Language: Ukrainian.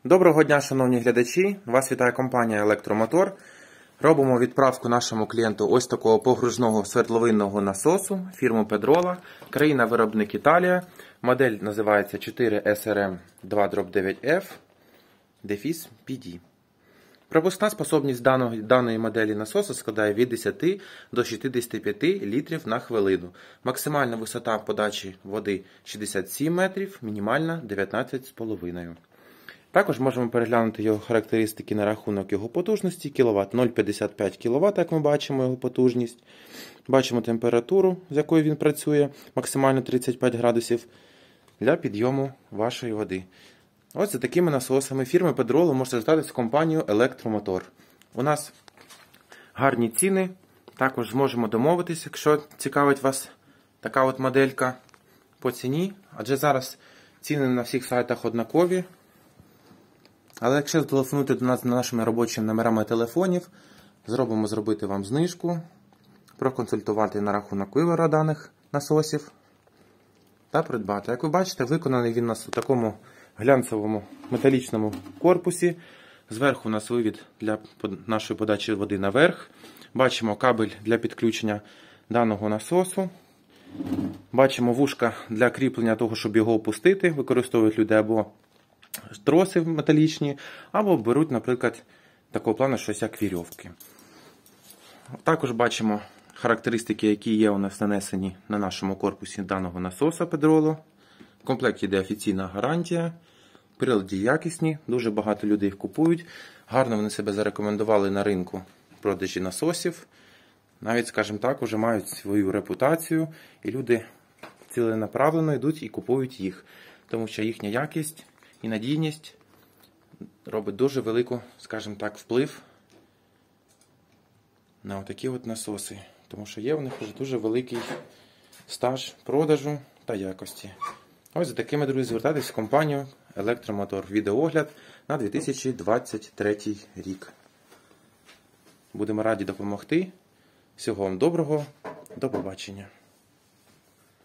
Доброго дня, шановні глядачі! Вас вітає компанія Електромотор. Робимо відправку нашому клієнту ось такого погружного свердловинного насосу фірми Pedrola, країна-виробник Італія. Модель називається 4SRM2-9F -PD. Пропускна способність даної моделі насосу складає від 10 до 65 літрів на хвилину. Максимальна висота подачі води 67 метрів, мінімальна 19,5. Також можемо переглянути його характеристики на рахунок його потужності. Кіловат 0,55 кВт, як ми бачимо його потужність. Бачимо температуру, з якою він працює, максимально 35 градусів, для підйому вашої води. Ось за такими насосами фірми Pedrola можете звертатися в компанію Електромотор. У нас гарні ціни, також зможемо домовитися, якщо цікавить вас така от моделька по ціні. Адже зараз ціни на всіх сайтах однакові. Але якщо зателефонуєте до нас на нашими робочими номерами телефонів, зробити вам знижку, проконсультувати на рахунок вибору даних насосів та придбати. Як ви бачите, виконаний він у нас у такому глянцевому металічному корпусі. Зверху у нас вивід для нашої подачі води наверх. Бачимо кабель для підключення даного насосу. Бачимо вушка для кріплення того, щоб його опустити. Використовують люди або троси металічні, або беруть, наприклад, такого плану щось як вірьовки. Також бачимо характеристики, які є у нас нанесені на нашому корпусі даного насоса Pedrola. В комплекті йде офіційна гарантія. Прилади якісні, дуже багато людей їх купують. Гарно вони себе зарекомендували на ринку продажі насосів. Навіть, скажімо так, вже мають свою репутацію, і люди ціленаправленно йдуть і купують їх. Тому що їхня якість і надійність робить дуже велику, скажімо так, вплив на отакі от насоси. Тому що є в них вже дуже великий стаж продажу та якості. Ось за такими, друзі, звертайтесь в компанію Електромотор. Відеоогляд на 2023 рік. Будемо раді допомогти. Всього вам доброго. До побачення.